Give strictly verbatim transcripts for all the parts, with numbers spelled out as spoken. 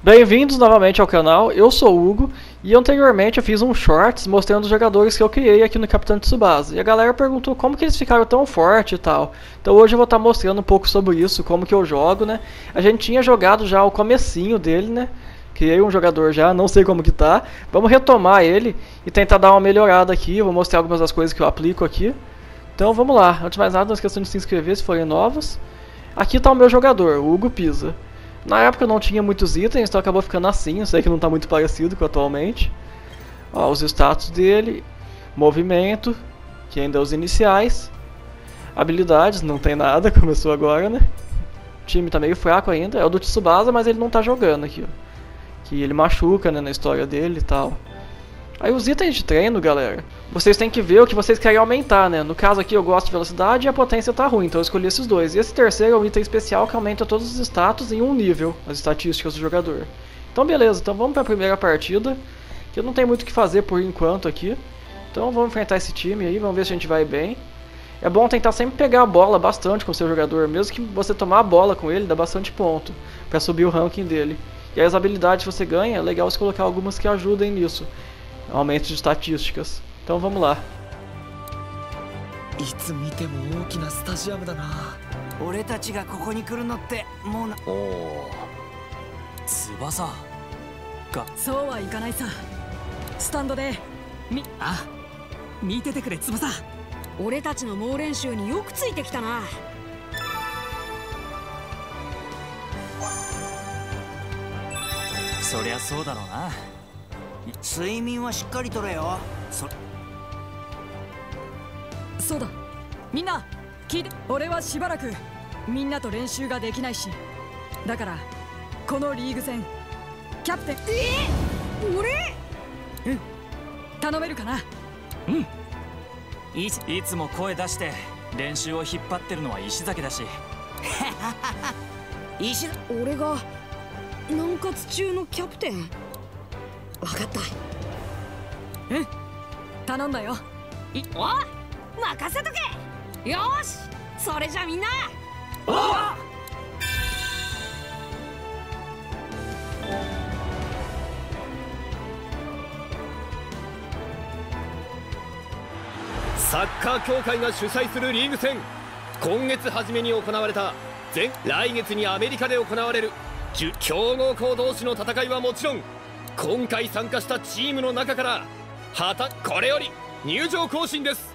Bem-vindos novamente ao canal, eu sou o Hugo e anteriormente eu fiz um shorts mostrando os jogadores que eu criei aqui no Capitão Tsubasa. E a galera perguntou como que eles ficaram tão fortes e tal. Então hoje eu vou estar mostrando um pouco sobre isso, como que eu jogo, né? A gente tinha jogado já o comecinho dele, né? Criei um jogador já, não sei como que tá. Vamos retomar ele e tentar dar uma melhorada aqui. Eu vou mostrar algumas das coisas que eu aplico aqui. Então vamos lá, antes de mais nada não esqueçam de se inscrever se forem novos. Aqui está o meu jogador, o Hugo Pisa. Na época eu não tinha muitos itens, então acabou ficando assim. Eu sei que não está muito parecido com atualmente. Ó, os status dele, movimento, que ainda é os iniciais. Habilidades, não tem nada, começou agora, né? O time tá meio fraco ainda, é o do Tsubasa, mas ele não tá jogando aqui, ó. Que ele machuca, né, na história dele e tal. Aí os itens de treino, galera, vocês têm que ver o que vocês querem aumentar, né? No caso aqui eu gosto de velocidade e a potência tá ruim, então eu escolhi esses dois. E esse terceiro é um item especial que aumenta todos os status em um nível, as estatísticas do jogador. Então beleza, então vamos para a primeira partida, que eu não tenho muito o que fazer por enquanto aqui. Então vamos enfrentar esse time aí, vamos ver se a gente vai bem. É bom tentar sempre pegar a bola bastante com o seu jogador, mesmo que você tomar a bola com ele, dá bastante ponto, para subir o ranking dele. E aí as habilidades que você ganha, é legal você colocar algumas que ajudem nisso. Aumento de estatísticas. Então vamos lá. Oh. 睡眠はしっかりとれよ。そそうだ、みんな聞いて。俺はしばらくみんなと練習ができないし、だからこのリーグ戦キャプテン。えー、俺？うん、頼めるかな。 うん。い, いつも声出して練習を引っ張ってるのは石崎だし。 石俺が南葛中のキャプテン。分かった。うん、頼んだよ。いお任せとけ。よし、それじゃみんな。おお。 サッカー協会が主催するリーグ戦、今月初めに行われた前来月にアメリカで行われる強豪校同士の戦いはもちろん、今回参加したチームの中からはたこれより入場行進です。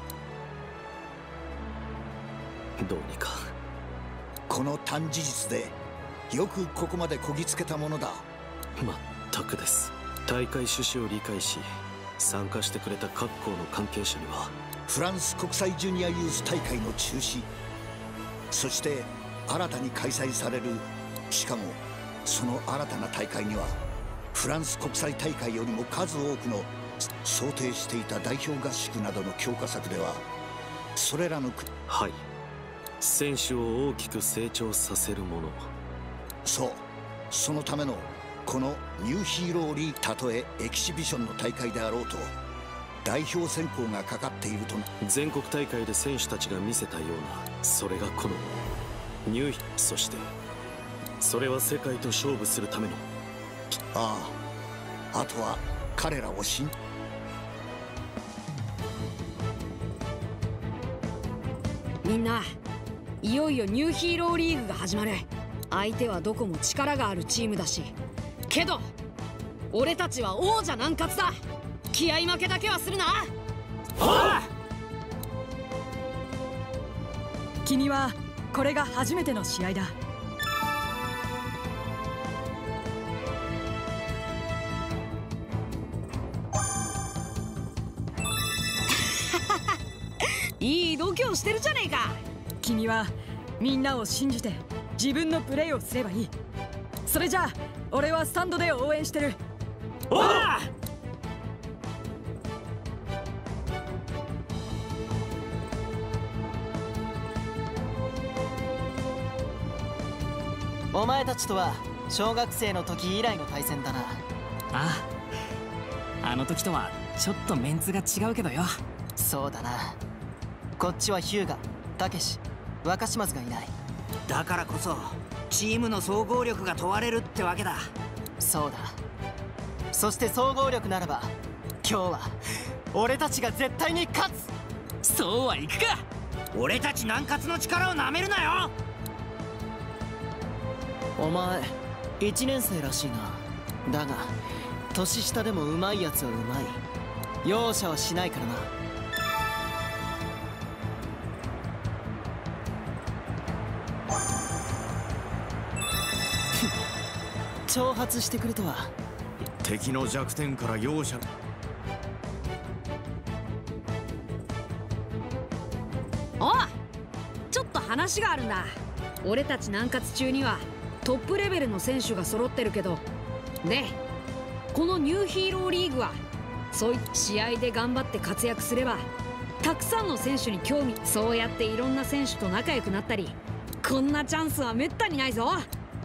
どうにかこの短事実でよくここまでこぎつけたものだ。 まったくです。大会趣旨を理解し参加してくれた各校の関係者にはフランス国際ジュニアユース大会の中止、そして新たに開催される、しかもその新たな大会にはフランス国際大会よりも数多くの想定していた代表合宿などの強化策では、それらのはい、選手を大きく成長させるもの。 そう、そのためのこのニューヒーローリー、たとえエキシビションの大会であろうと代表選考がかかっていると。 全国大会で選手たちが見せたような、それがこのニューヒ、そしてそれは世界と勝負するための。 ああ、あとは彼らを信みんな、いよいよニューヒーローリーグが始まる。相手はどこも力があるチームだし、けど俺たちは王者南葛だ。気合い負けだけはするな。君はこれが初めての試合だ。いい度胸してるじゃねえか。君はみんなを信じて自分のプレーをすればいい。それじゃあ俺はスタンドで応援してる。おら！ お前たちとは小学生の時以来の対戦だな。ああ、あの時とはちょっとメンツが違うけどよ。 そうだな。こっちは日向、たけし、若島津がいない。だからこそチームの総合力が問われるってわけだ。 そうだ。そして総合力ならば今日は俺たちが絶対に勝つ。 そうはいくか。俺たち南葛の力をなめるなよ。 お前いちねん生らしいな。だが年下でもうまいやつはうまい。容赦はしないからな。挑発してくるとは。 敵の弱点から容赦。 おい、ちょっと話があるんだ。俺たち南葛中にはトップレベルの選手が揃ってるけど、でこのニューヒーローリーグはそういった試合で頑張って活躍すればたくさんの選手に興味、そうやっていろんな選手と仲良くなったり、こんなチャンスはめったにないぞ。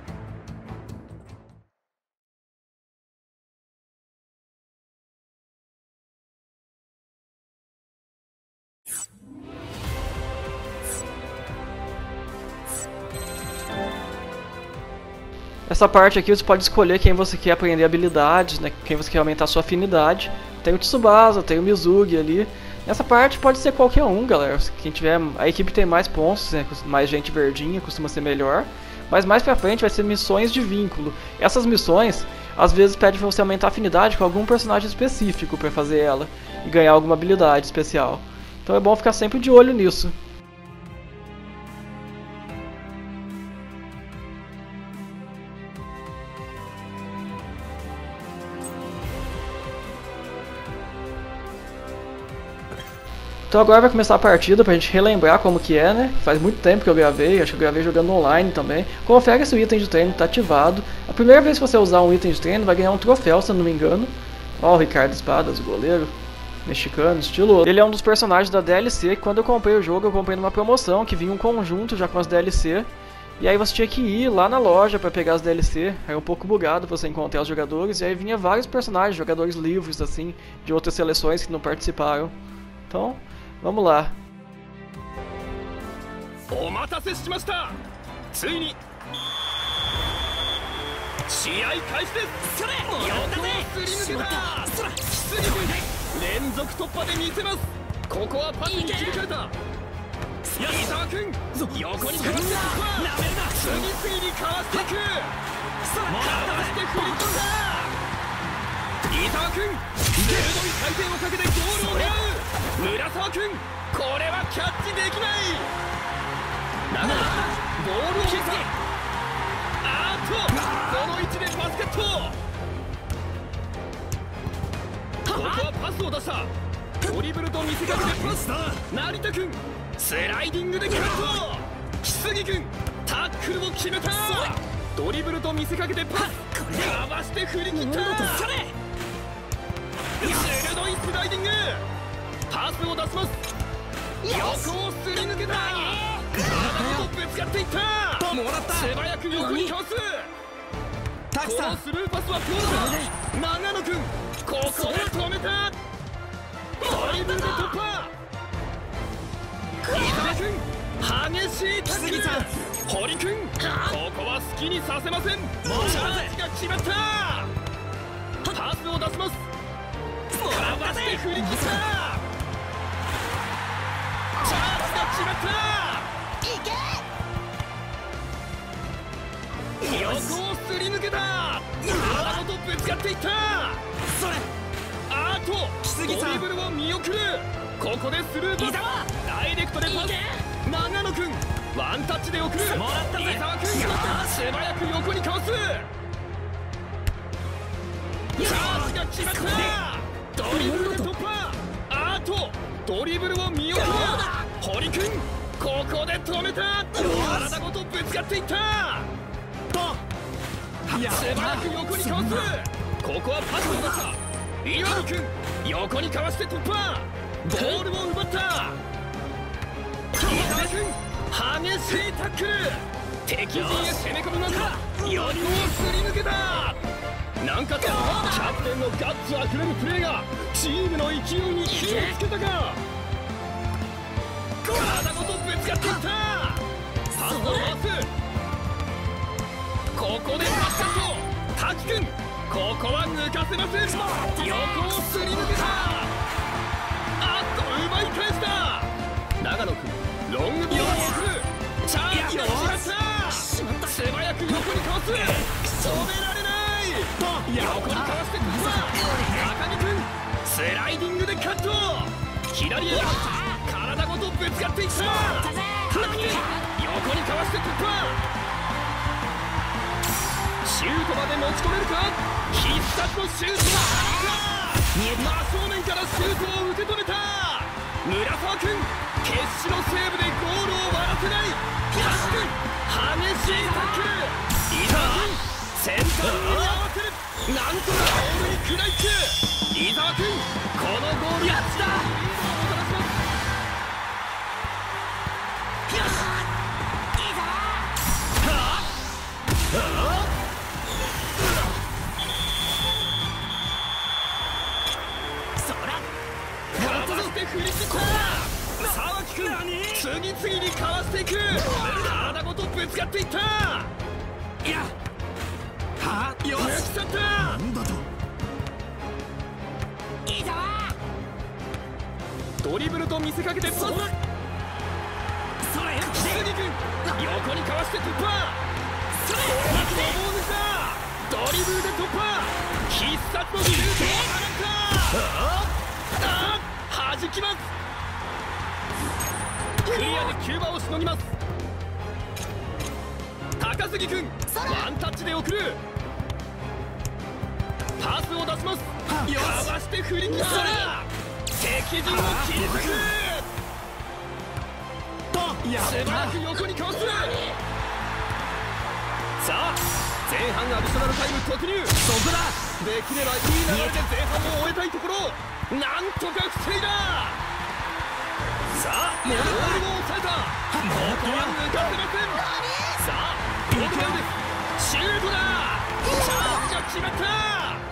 Essa parte aqui você pode escolher quem você quer aprender habilidades, né? Quem você quer aumentar a sua afinidade. Tem o Tsubasa, tem o Mizugi ali. Nessa parte pode ser qualquer um, galera. Quem tiver, a equipe tem mais pontos, né? Mais gente verdinha, costuma ser melhor. Mas mais pra frente vai ser missões de vínculo. Essas missões, às vezes pedem pra você aumentar a afinidade com algum personagem específico pra fazer ela e ganhar alguma habilidade especial. Então é bom ficar sempre de olho nisso. Então agora vai começar a partida pra gente relembrar como que é, né? Faz muito tempo que eu gravei, acho que eu gravei jogando online também. Confere se o item de treino tá ativado. A primeira vez que você usar um item de treino vai ganhar um troféu, se eu não me engano. Ó, o Ricardo Espadas, o goleiro mexicano, estilo. Ele é um dos personagens da D L C, que quando eu comprei o jogo, eu comprei numa promoção, que vinha um conjunto já com as D L C. E aí você tinha que ir lá na loja pra pegar as D L C, era um pouco bugado pra você encontrar os jogadores. E aí vinha vários personagens, jogadores livres assim, de outras seleções que não participaram. Então... vamos lá. お待たせしました。ついに試合開始です。それ横をすり抜けた。そらすぎく連続突破で見せます。ここはパスに切り替えた。伊沢君横にかわして突破。次々にかわしていく。かわして振り込んだ。伊沢君鋭い回転をかけてゴールを狙う。村沢君これはキャッチできない。だがボールを受けあーっとこの位置でバスケット。ここはパスを出した。ドリブルと見せかけてパス。成田君スライディングでカット。木杉君タックルを決めた。ドリブルと見せかけてパスかわして振り切った。鋭いスライディングパスを出します。横をすり抜けた。体とぶつかっていった。素早く横にかわす。このスルーパスはどうだ。長野君ここで止めた。ドリブルで突破。伊沢君激しいタックル。堀君ここは好きにさせません。チャージが決まった。パスを出します。かわして振り切った。チャージが決まった。いけ。横をすり抜けた。体ごとぶつかっていった。それあとドリブルを見送る。ここでスルーパスダイレクトでパス。長野君ワンタッチで送る。伊沢君素早く横にかわす。チャージが決まった。ドリブルで突破。あとドリブルを見送る。堀君ここで止めた。体ごとぶつかっていった。素早く横にかわす。ここはパスを出した。岩見君横にかわして突破。ボールを奪った。伊沢君激しいタックル。敵陣へ攻め込む中横をすり抜けた。なんかキャプテンのガッツあふれるプレーがチームの勢いに火をつけたか。体ごとぶつかっていった。パスを回す。ここでバスケット。滝君ここは抜かせません。横をすり抜けた。あっと奪い返した。長野君ロングビョーを送る。チャージが決まった。素早く横にかわす。止められない。横にかわしてくる。高木君スライディングでカット。左へ体ごとぶつかっていった。高木横にかわして突破。シュートまで持ち込めるか。必殺のシュートが真正面からシュートを受け止めた。村沢君決死のセーブでゴールを割らせない。高木君激しいタックル。伊沢君センターに合わせる。なんとかボールに食らいつく。伊沢君このゴールやった。振り切った沢木君次々にかわしていく。体ごとぶつかっていった。いやはあよし抜き去った。なんだといいぞ。ドリブルと見せかけてパス。それ杉君横にかわして突破。それはドボー抜きだ。ドリブルで突破。必殺のシュートを放った。弾きます。クリアでキューバをしのぎます。高杉君ワンタッチで送る。パスを出します。かわして振り切った。敵陣を切り裂く。素早く横にかわす。さあ前半アディショナルタイム突入。そこだ。できればいい流れで前半を終えたいところ。なんとか防いだ。さあボールを抑えた。ここは抜かせません。さあボール前です。シュートだ。チャージが決まった。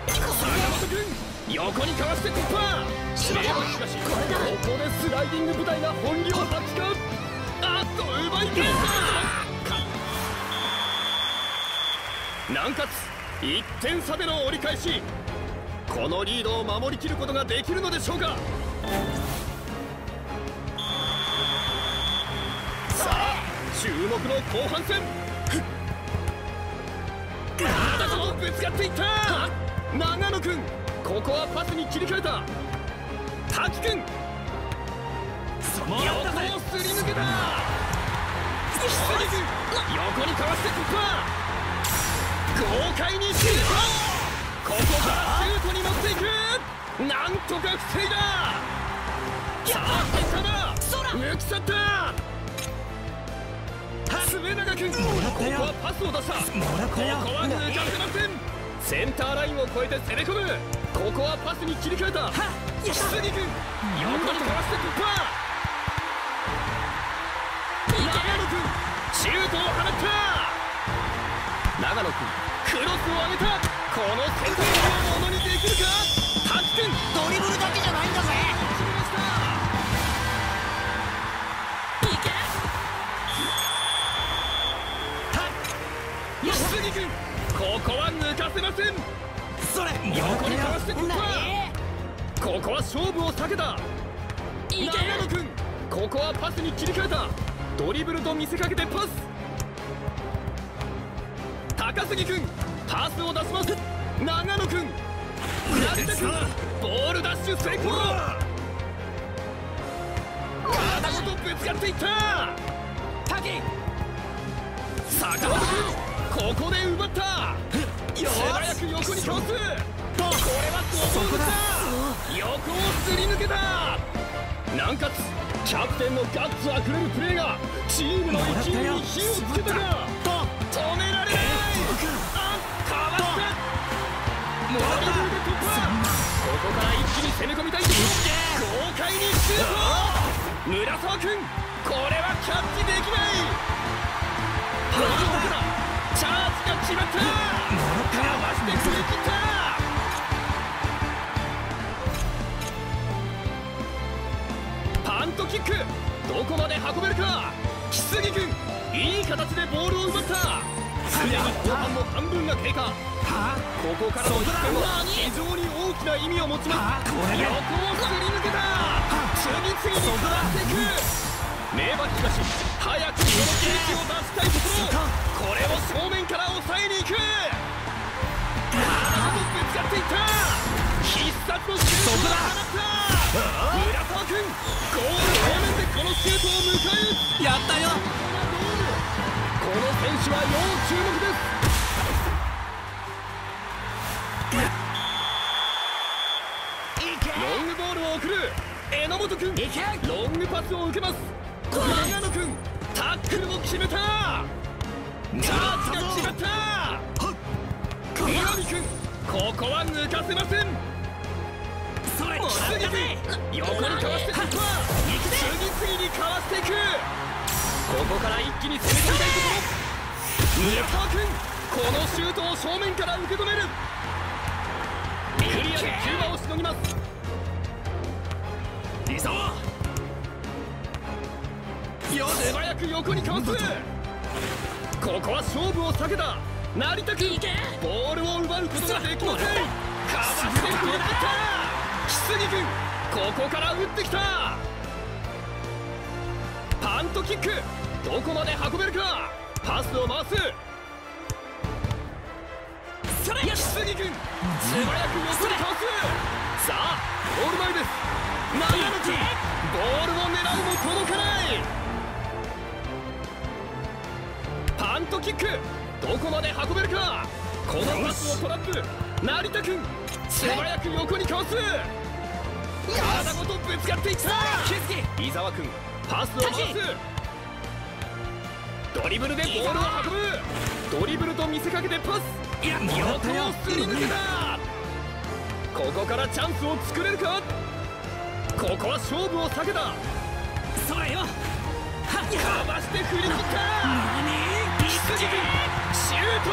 坂本君横にかわして突破。しかしここでスライディング部隊が本領発揮か。あっと奪い返した。南葛いってん差での折り返し。このリードを守りきることができるのでしょうか。さあ注目の後半戦。体とぶつかっていった。長野君ここはパスに切り替えた。滝君横をすり抜けた。木杉君横にかわして突破。豪快にシュート。ここからシュートに持っていく。なんとか防いだ。さあ結果だ。抜き去った。末永君ここはパスを出した。ここは抜かせません。センターラインを越えて攻め込む。ここはパスに切り替えた。木杉君横にかわして突破。長野君シュートを放った。長野君クロスを上げた。このセンターをものにできるか。滝君ドリブルだけじゃないんだぜ。決めました。いけ。木杉君ここは抜かせません。それ横にかわして突破。ここは勝負を避けた。長野君ここはパスに切り替えた。ドリブルと見せかけてパス。高杉君パスを出します。長野君成田君ボールダッシュ成功。体ごとぶつかっていった。滝坂本君ここで奪った。素早く横にかわす。これはドボールだ。横をすり抜けた。南葛キャプテンのガッツあふれるプレーがチームの勢いに火をつけたが止められない。あっかわした。モールで突破。ここから一気に攻め込みたいところ。豪快にシュート。村沢君これはキャッチできない。ボールからチャージが決まった。かわして振り切った。パントキックどこまで運べるか。木杉君いい形でボールを奪った。 すでに後半の半分が経過。ここからの一戦は非常に大きな意味を持ちます。横をすり抜けた。次々に下っていく。名馬東、早くその景気を出したいところ。これを正面から抑えに行く。体ごとぶつかっていった。必殺のシュートを放った。浦沢君、ゴール正面でこのシュートを迎え撃つ。やったよ。この選手は要注目です。ロングボールを送る。榎本君、ロングパスを受けます。長野君、タックルを決めた。チャージが決まった。岩見君、ここは抜かせません。それ次々横にかわして突破。次々にかわしていく。ここから一気に攻めてみたいところ。村川君、このシュートを正面から受け止める。クリアで中馬をしのぎます。伊沢素早く横にかわす。ここは勝負を避けた。成田君、ボールを奪うことができません。かわして振り切った。木杉君、ここから打ってきた。パントキック、どこまで運べるか。パスを回す。それ木杉君、素早く横にかわす。さあゴール前です。長野君、ボールを狙うも届かない。パントキック、どこまで運べるか。このパスをトラップ。成田君、素早く横にかわす。体ごとぶつかっていった。伊沢君、パスを回す。ドリブルでボールを運ぶ。ドリブルと見せかけてパス。横をすり抜けた。ここからチャンスを作れるか。ここは勝負を避けた。それよ。かわして振り切った。木杉君、シュート。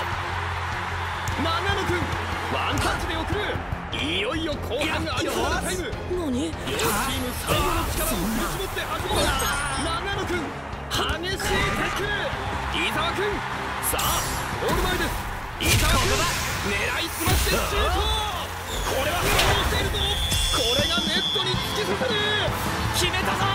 長野君、ワンタッチで送る。いよいよ後半アディショナルタイム。 何？ 両チーム最後の力を振り絞って始めました。長野君、激しいタックル。伊沢君、さあゴール前です。伊沢君、狙いすましてシュート。これは反応しているぞ。これがネットに突き刺さる。決めたぞ。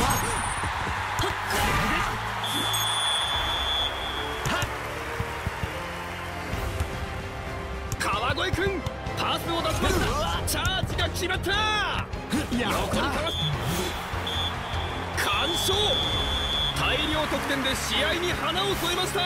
川越君、パスを出しました。チャージが決まった。横にかわす。完勝。大量得点で試合に花を添えました。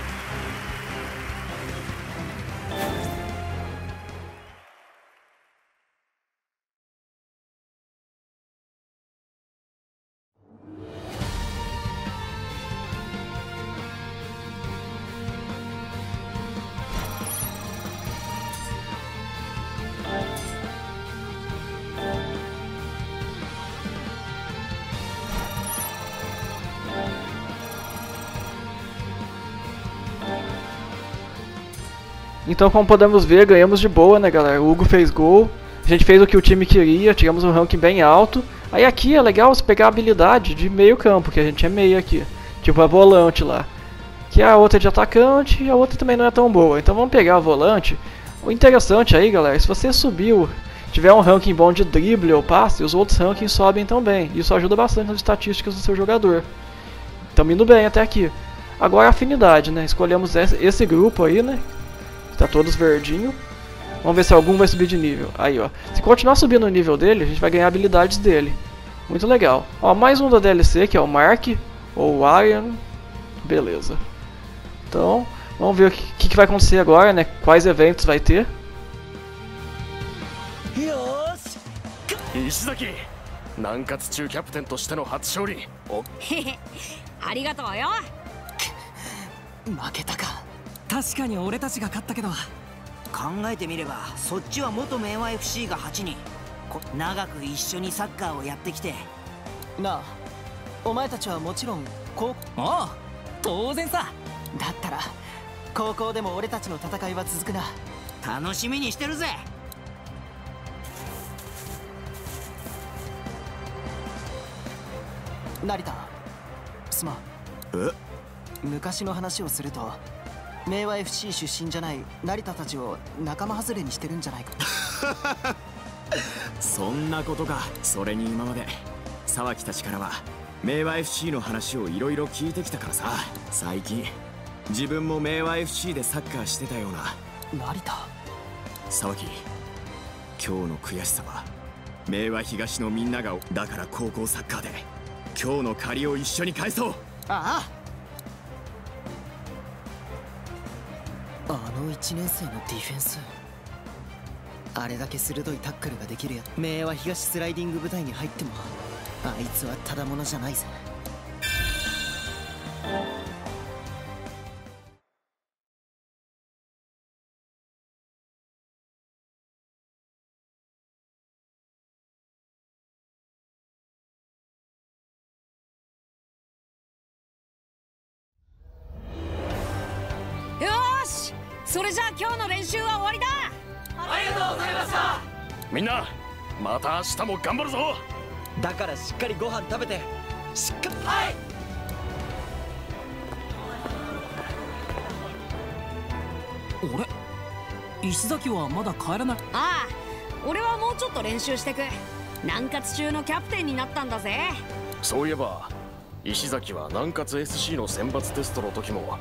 Então, como podemos ver, ganhamos de boa, né, galera? O Hugo fez gol, a gente fez o que o time queria, tivemos um ranking bem alto. Aí aqui é legal você pegar a habilidade de meio campo, que a gente é meio aqui, tipo a volante lá. Que a outra é de atacante e a outra também não é tão boa. Então vamos pegar a volante. O interessante aí, galera, se você subiu, tiver um ranking bom de drible ou passe, os outros rankings sobem também. Isso ajuda bastante nas estatísticas do seu jogador. Estamos indo bem até aqui. Agora a afinidade, né? Escolhemos esse grupo aí, né? Tá todos verdinho. Vamos ver se algum vai subir de nível. Aí, ó. Se continuar subindo o nível dele, a gente vai ganhar habilidades dele. Muito legal. Ó, mais um da D L C, que é o Mark, ou o Iron. Beleza. Então, vamos ver o que, que vai acontecer agora, né? Quais eventos vai ter. 石崎、南葛中キャプテンとしての初勝利。おありがとうよ。 負けたか。 確かに俺たちが勝ったけど、 考えてみればそっちは元明和 エフシー がはちにん、長く一緒にサッカーをやってきて。 なあ、お前たちはもちろん高校。 ああ、当然さ。 だったら高校でも俺たちの戦いは続くな。 楽しみにしてるぜ。 成田、すまん。 え？ 昔の話をすると、 明和 エフシー 出身じゃない成田たちを仲間外れにしてるんじゃないか。 そんなことか。それに今まで沢木たちからは明和 エフシー の話をいろいろ聞いてきたからさ。最近自分も明和 エフシー でサッカーしてたような。 成田沢木、今日の悔しさは明和東のみんなが。だから高校サッカーで今日の借りを一緒に返そう。 ああ、あのいちねん生のディフェンス、あれだけ鋭いタックルができるや明和東スライディング部隊に入ってもあいつはただものじゃないぜ。 よーし、それじゃあ今日の練習は終わりだ。 ありがとうございました。みんなまた明日も頑張るぞ。 だからしっかりご飯食べてしっかり。 はい。 あれ、石崎はまだ帰らない。 ああ、俺はもうちょっと練習してく。南葛中のキャプテンになったんだぜ。 そういえば石崎は南葛 エスシー の選抜テストの時も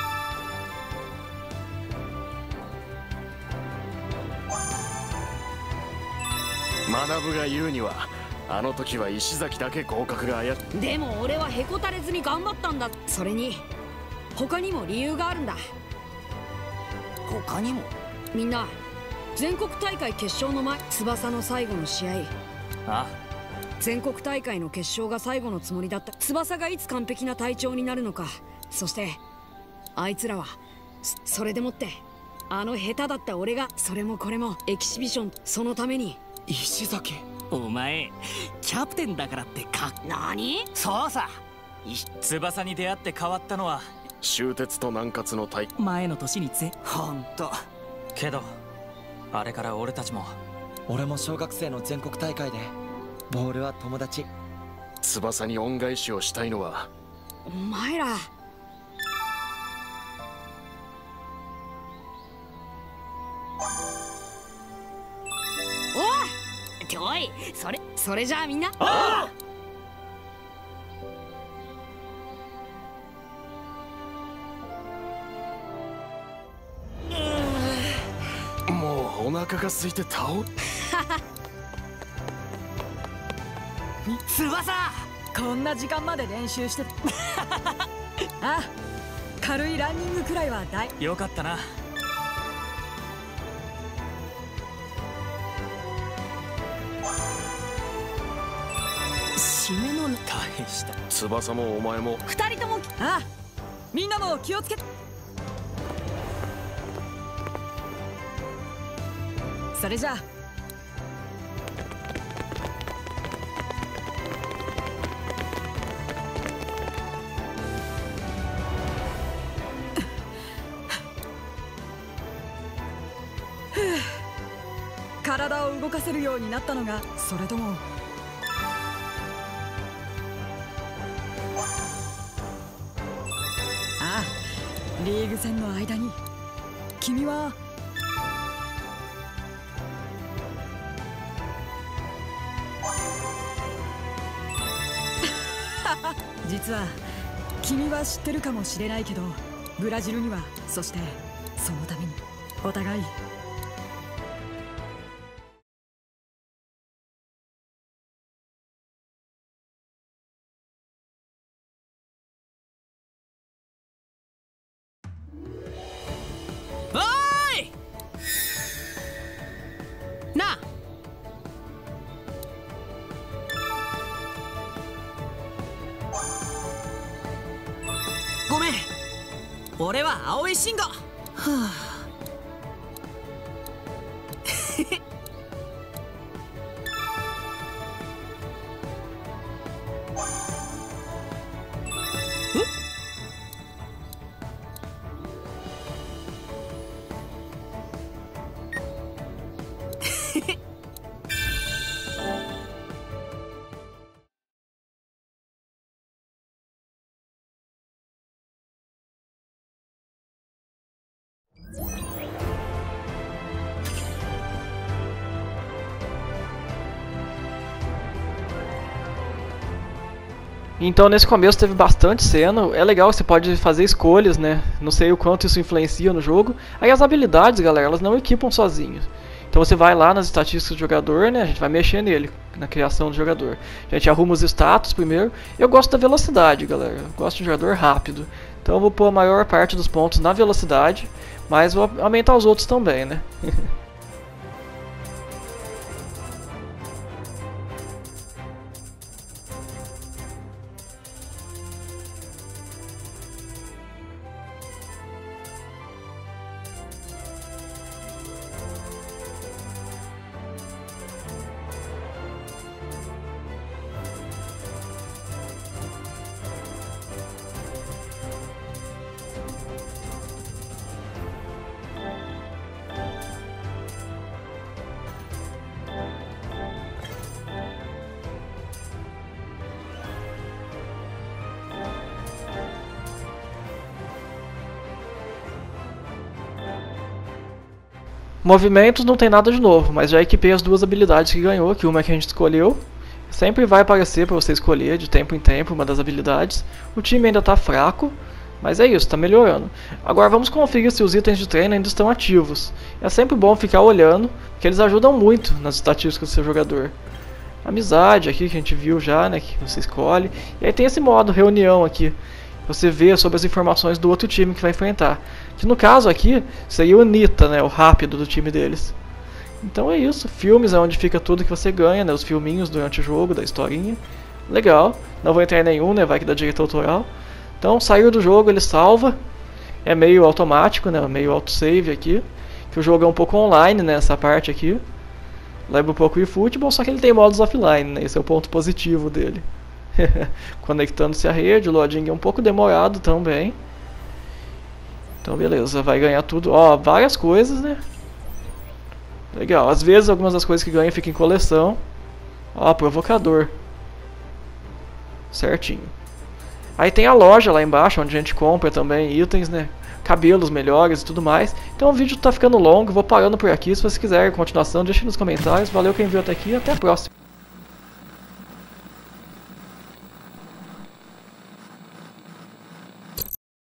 学が言うにはあの時は石崎だけ合格があや。 でも俺はへこたれずに頑張ったんだ。それに他にも理由があるんだ。 他にも？ みんな全国大会決勝の前、翼の最後の試合、 あ全国大会の決勝が最後のつもりだった。翼がいつ完璧な隊長になるのか、そしてあいつらは そ, それでもってあの下手だった俺がそれもこれもエキシビション、そのために。 石崎、お前キャプテンだからってか。 何？ そうさ。 翼に出会って変わったのは終鉄と南葛の大前の年にぜ。 ほんと。 けどあれから俺たちも。 俺も小学生の全国大会でボールは友達。 翼に恩返しをしたいのはお前ら。おいっておい、それそれじゃあみんな。 ああもうお腹が空いて倒れ翼、 こんな時間まで練習してあ、軽いランニングくらいは大よかったな。 締めの大した。 翼もお前も二人とも。 あ、みんなも気をつけ。それじゃあ体を動かせるようになったのが、それともああ、リーグ戦の間に君は実は君は知ってるかもしれないけど、ブラジルには、そしてそのためにお互いおーいなあ、ごめん、俺は青井慎吾。はあ Então nesse começo teve bastante cena, é legal, você pode fazer escolhas, né? Não sei o quanto isso influencia no jogo. Aí as habilidades, galera, elas não equipam sozinhas. Então você vai lá nas estatísticas do jogador, né? A gente vai mexer nele, na criação do jogador. A gente arruma os status primeiro. Eu gosto da velocidade, galera. Eu gosto de um jogador rápido. Então eu vou pôr a maior parte dos pontos na velocidade, mas vou aumentar os outros também, né? Movimentos não tem nada de novo, mas já equipei as duas habilidades que ganhou, que uma é que a gente escolheu. Sempre vai aparecer para você escolher de tempo em tempo uma das habilidades. O time ainda está fraco, mas é isso, está melhorando. Agora vamos conferir se os itens de treino ainda estão ativos. É sempre bom ficar olhando, porque eles ajudam muito nas estatísticas do seu jogador. Amizade aqui que a gente viu já, né, que você escolhe. E aí tem esse modo reunião aqui. Você vê sobre as informações do outro time que vai enfrentar. Que no caso aqui seria o Nita, né, o rápido do time deles. Então é isso. Filmes é onde fica tudo que você ganha, né, os filminhos durante o jogo, da historinha. Legal. Não vou entrar em nenhum, né, vai que dá direito autoral. Então saiu do jogo, ele salva. É meio automático, né, meio autosave aqui. Que o jogo é um pouco online, né, essa parte aqui. Lembra um pouco de futebol, só que ele tem modos offline, né, esse é o ponto positivo dele. Conectando-se à rede, o loading é um pouco demorado também. Então beleza, vai ganhar tudo. Ó, várias coisas, né? Legal, às vezes algumas das coisas que ganha ficam em coleção. Ó, provocador. Certinho. Aí tem a loja lá embaixo, onde a gente compra também itens, né? Cabelos melhores e tudo mais. Então o vídeo tá ficando longo, vou parando por aqui. Se vocês quiserem continuação, deixe nos comentários. Valeu quem viu até aqui e até a próxima.